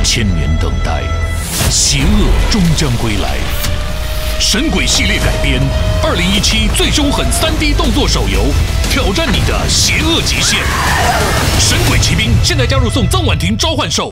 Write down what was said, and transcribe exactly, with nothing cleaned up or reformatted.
千年等待，邪恶终将归来。神鬼系列改编，二零一七最凶狠三 D 动作手游，挑战你的邪恶极限。神鬼奇兵现在加入送曾婉婷召唤兽。